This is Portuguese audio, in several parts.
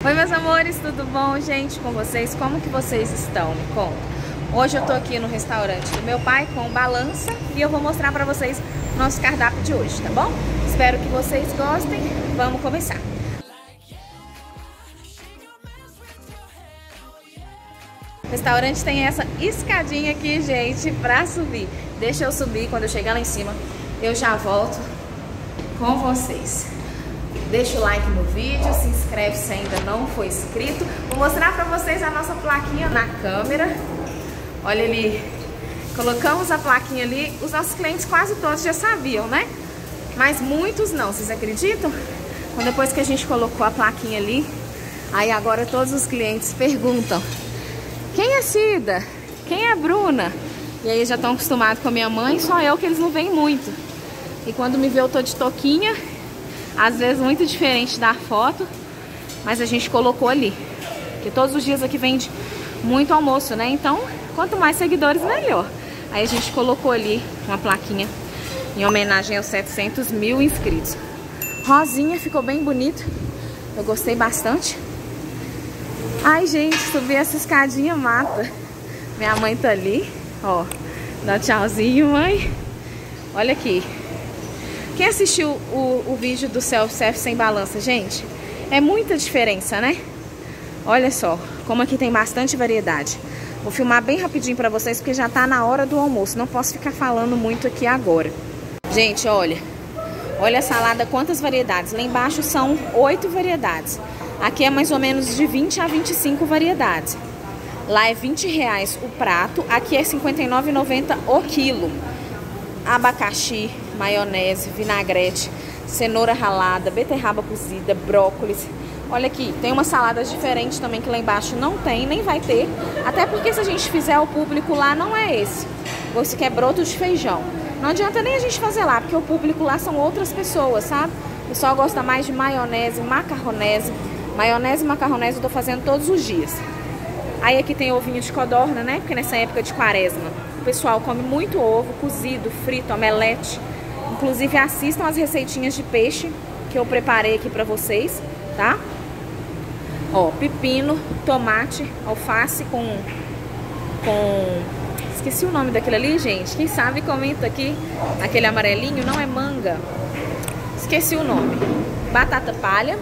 Oi meus amores, tudo bom, gente, com vocês? Como que vocês estão? Me conta. Hoje eu tô aqui no restaurante do meu pai com balança e eu vou mostrar pra vocês o nosso cardápio de hoje, tá bom? Espero que vocês gostem. Vamos começar. O restaurante tem essa escadinha aqui, gente, pra subir. Deixa eu subir, quando eu chegar lá em cima, eu já volto com vocês. Deixa o like no vídeo, se inscreve se ainda não for inscrito. Vou mostrar pra vocês a nossa plaquinha na câmera. Olha ali, colocamos a plaquinha ali. Os nossos clientes quase todos já sabiam, né? Mas muitos não, vocês acreditam? Então, depois que a gente colocou a plaquinha ali, aí agora todos os clientes perguntam: quem é Cida? Quem é Bruna? E aí já estão acostumados com a minha mãe, só eu que eles não veem muito. E quando me vê eu tô de touquinha, às vezes muito diferente da foto, mas a gente colocou ali, porque todos os dias aqui vende muito almoço, né? Então, quanto mais seguidores, melhor. Aí a gente colocou ali uma plaquinha em homenagem aos 700 mil inscritos. Rosinha, ficou bem bonito, eu gostei bastante. Ai, gente, subir essa escadinha mata. Minha mãe tá ali, ó, dá tchauzinho, mãe. Olha aqui. Quem assistiu o vídeo do self-service sem balança, gente, é muita diferença, né? Olha só, como aqui tem bastante variedade. Vou filmar bem rapidinho pra vocês, porque já tá na hora do almoço. Não posso ficar falando muito aqui agora. Gente, olha. Olha a salada, quantas variedades. Lá embaixo são 8 variedades. Aqui é mais ou menos de 20 a 25 variedades. Lá é R$20 o prato, aqui é R$59,90 o quilo. Abacaxi, maionese, vinagrete, cenoura ralada, beterraba cozida, brócolis. Olha aqui, tem umas saladas diferentes também que lá embaixo não tem, nem vai ter. Até porque se a gente fizer o público lá, não é esse. Esse que é broto de feijão. Não adianta nem a gente fazer lá, porque o público lá são outras pessoas, sabe? O pessoal gosta mais de maionese, macarronese. Maionese e macarronese eu tô fazendo todos os dias. Aí aqui tem ovinho de codorna, né? Porque nessa época de quaresma o pessoal come muito ovo, cozido, frito, omelete. Inclusive assistam as receitinhas de peixe que eu preparei aqui pra vocês, tá? Ó, pepino, tomate, alface com... Esqueci o nome daquele ali, gente. Quem sabe comenta aqui. Aquele amarelinho não é manga. Esqueci o nome. Batata palha.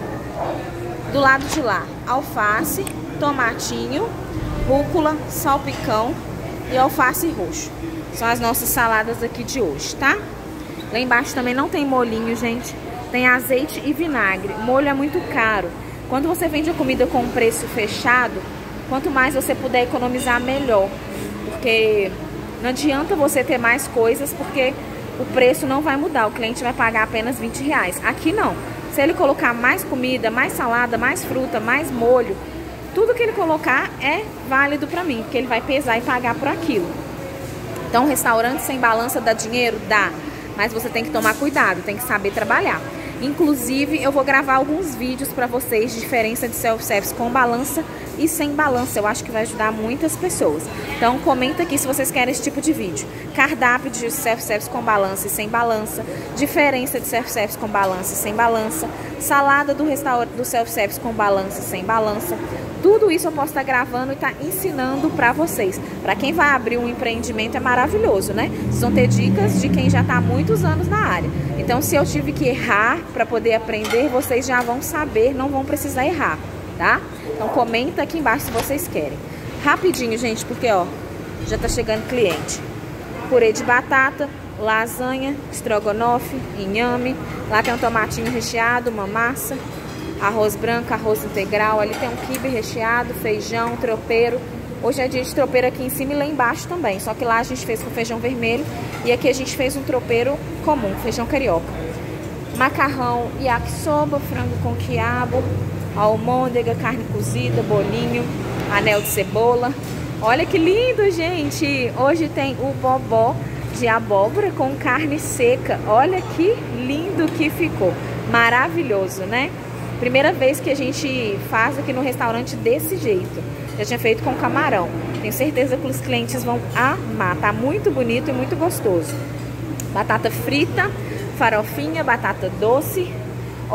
Do lado de lá, alface, tomatinho, rúcula, salpicão e alface roxo. São as nossas saladas aqui de hoje, tá? Lá embaixo também não tem molhinho, gente. Tem azeite e vinagre. O molho é muito caro. Quando você vende a comida com preço fechado, quanto mais você puder economizar, melhor. Porque não adianta você ter mais coisas, porque o preço não vai mudar. O cliente vai pagar apenas R$20. Aqui não. Se ele colocar mais comida, mais salada, mais fruta, mais molho, tudo que ele colocar é válido pra mim, porque ele vai pesar e pagar por aquilo. Então, restaurante sem balança dá dinheiro? Dá. Mas você tem que tomar cuidado, tem que saber trabalhar. Inclusive, eu vou gravar alguns vídeos pra vocês de diferença de self-service com balança e sem balança. Eu acho que vai ajudar muitas pessoas. Então, comenta aqui se vocês querem esse tipo de vídeo. Cardápio de self-service com balança e sem balança. Diferença de self-service com balança e sem balança. Salada do self-service com balança e sem balança. Tudo isso eu posso estar gravando e estar ensinando pra vocês. Pra quem vai abrir um empreendimento é maravilhoso, né? Vocês vão ter dicas de quem já tá há muitos anos na área. Então, se eu tive que errar para poder aprender, vocês já vão saber, não vão precisar errar, tá? Então comenta aqui embaixo se vocês querem. Rapidinho, gente, porque ó, já tá chegando cliente. Purê de batata, lasanha, estrogonofe, inhame. Lá tem um tomatinho recheado, uma massa, arroz branco, arroz integral. Ali tem um quibe recheado, feijão, tropeiro. Hoje é dia de tropeiro aqui em cima e lá embaixo também. Só que lá a gente fez com feijão vermelho e aqui a gente fez um tropeiro comum, feijão carioca. Macarrão, yakisoba, frango com quiabo, almôndega, carne cozida, bolinho, anel de cebola. Olha que lindo, gente! Hoje tem o bobó de abóbora com carne seca. Olha que lindo que ficou. Maravilhoso, né? Primeira vez que a gente faz aqui no restaurante desse jeito. Já tinha feito com camarão. Tenho certeza que os clientes vão amar. Tá muito bonito e muito gostoso. Batata frita, farofinha, batata doce. Ó,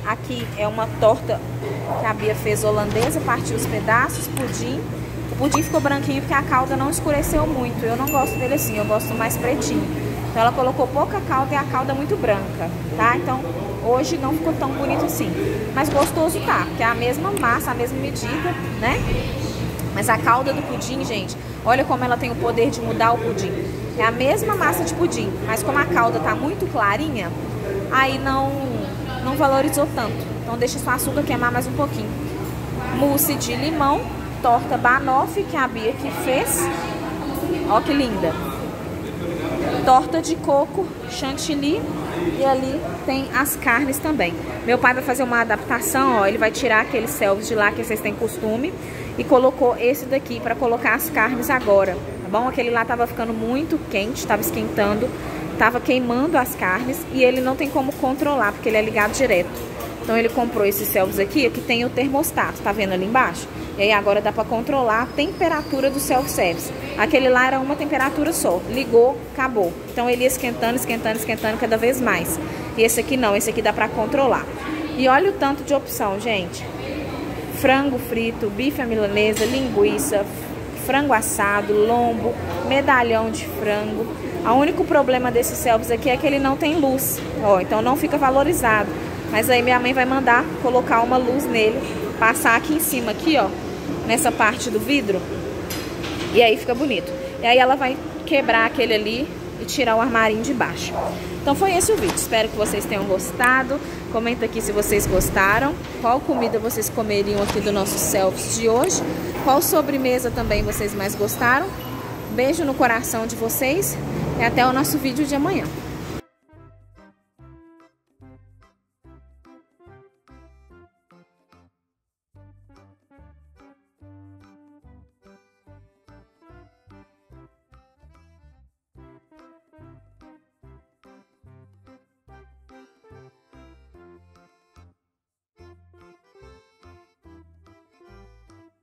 Aqui é uma torta que a Bia fez holandesa, partiu os pedaços, pudim. O pudim ficou branquinho porque a calda não escureceu muito. Eu não gosto dele assim, eu gosto mais pretinho. Então ela colocou pouca calda e a calda muito branca, tá? Então hoje não ficou tão bonito assim. Mas gostoso tá, porque é a mesma massa, a mesma medida, né? Mas a calda do pudim, gente, olha como ela tem o poder de mudar o pudim. É a mesma massa de pudim, mas como a calda tá muito clarinha, aí não valorizou tanto. Então deixa só o açúcar queimar mais um pouquinho. Mousse de limão, torta banoffee que a Bia que fez. Ó que linda. Torta de coco, chantilly, e ali tem as carnes também. Meu pai vai fazer uma adaptação, ó, ele vai tirar aqueles selves de lá que vocês têm costume e colocou esse daqui para colocar as carnes agora, tá bom? Aquele lá tava ficando muito quente, tava esquentando, tava queimando as carnes e ele não tem como controlar porque ele é ligado direto. Então ele comprou esses selves aqui, que tem o termostato, tá vendo ali embaixo? E aí agora dá pra controlar a temperatura do self-service. Aquele lá era uma temperatura só, ligou, acabou. Então ele ia esquentando, esquentando, esquentando cada vez mais. E esse aqui não, esse aqui dá pra controlar. E olha o tanto de opção, gente. Frango frito, bife à milanesa, linguiça, frango assado, lombo, medalhão de frango. O único problema desse selves aqui é que ele não tem luz, ó, então não fica valorizado. Mas aí minha mãe vai mandar colocar uma luz nele, passar aqui em cima, aqui, ó, nessa parte do vidro. E aí fica bonito. E aí ela vai quebrar aquele ali e tirar o armarinho de baixo. Então foi esse o vídeo. Espero que vocês tenham gostado. Comenta aqui se vocês gostaram. Qual comida vocês comeriam aqui do nosso selfies de hoje. Qual sobremesa também vocês mais gostaram. Beijo no coração de vocês. E até o nosso vídeo de amanhã.